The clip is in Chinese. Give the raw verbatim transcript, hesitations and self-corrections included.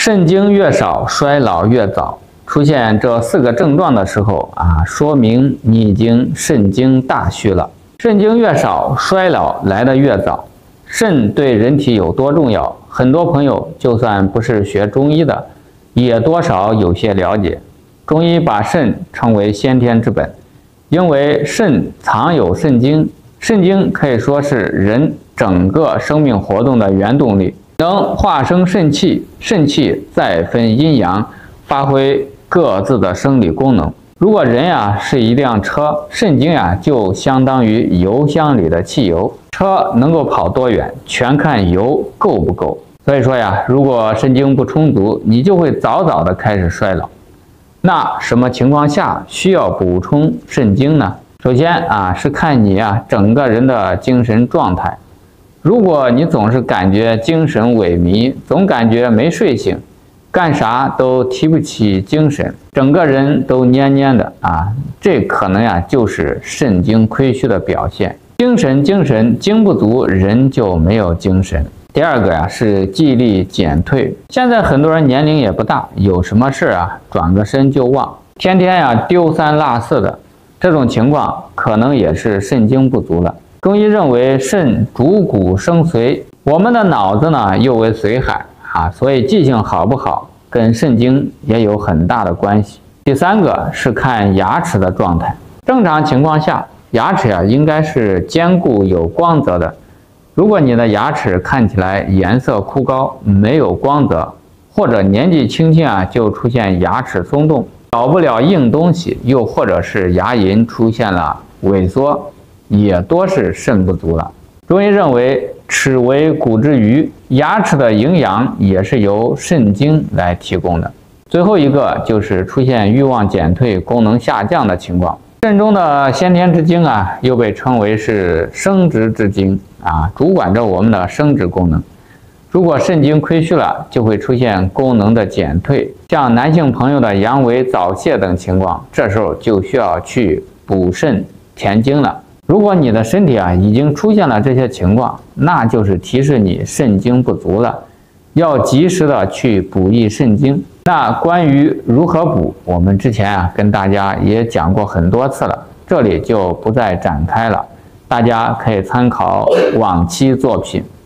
肾精越少，衰老越早。出现这四个症状的时候啊，说明你已经肾精大虚了。肾精越少，衰老来得越早。肾对人体有多重要？很多朋友就算不是学中医的，也多少有些了解。中医把肾称为先天之本，因为肾藏有肾精，肾精可以说是人整个生命活动的原动力，能化生肾气，肾气再分阴阳，发挥各自的生理功能。如果人呀是一辆车，肾精呀就相当于油箱里的汽油，车能够跑多远，全看油够不够。所以说呀，如果肾精不充足，你就会早早的开始衰老。那什么情况下需要补充肾精呢？首先啊，是看你啊整个人的精神状态。如果你总是感觉精神萎靡，总感觉没睡醒，干啥都提不起精神，整个人都蔫蔫的啊，这可能呀就是肾精亏虚的表现。精神精神精不足，人就没有精神。第二个呀是记忆力减退。现在很多人年龄也不大，有什么事啊转个身就忘，天天呀丢三落四的，这种情况可能也是肾精不足了。中医认为肾主骨生髓，我们的脑子呢又为髓海啊，所以记性好不好跟肾精也有很大的关系。第三个是看牙齿的状态。正常情况下，牙齿呀应该是坚固有光泽的。如果你的牙齿看起来颜色枯槁，没有光泽，或者年纪轻轻啊就出现牙齿松动，咬不了硬东西，又或者是牙龈出现了萎缩，也多是肾不足了。中医认为齿为骨之余，牙齿的营养也是由肾精来提供的。最后一个就是出现欲望减退、功能下降的情况。肾中的先天之精啊，又被称为是生殖之精啊，主管着我们的生殖功能。如果肾精亏虚了，就会出现功能的减退，像男性朋友的阳痿、早泄等情况，这时候就需要去补肾填精了。如果你的身体啊已经出现了这些情况，那就是提示你肾精不足了，要及时的去补益肾精。那关于如何补，我们之前啊跟大家也讲过很多次了，这里就不再展开了，大家可以参考往期作品。